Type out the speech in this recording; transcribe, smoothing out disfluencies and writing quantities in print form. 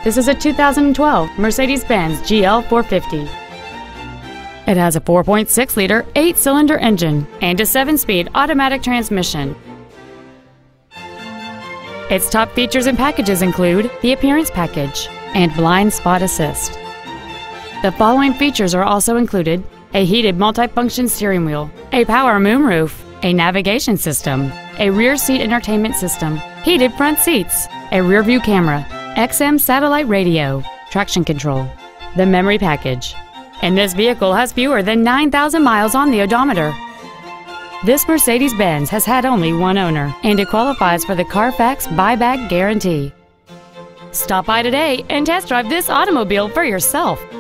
This is a 2012 Mercedes-Benz GL 450. It has a 4.6-liter 8-cylinder engine and a 7-speed automatic transmission. Its top features and packages include the Appearance Package and Blind Spot Assist. The following features are also included: a heated multifunction steering wheel, a power moonroof, a navigation system, a rear seat entertainment system, heated front seats, a rear view camera, XM satellite radio, traction control, the memory package. And this vehicle has fewer than 9,000 miles on the odometer. This Mercedes-Benz has had only one owner, and it qualifies for the Carfax buyback guarantee. Stop by today and test drive this automobile for yourself.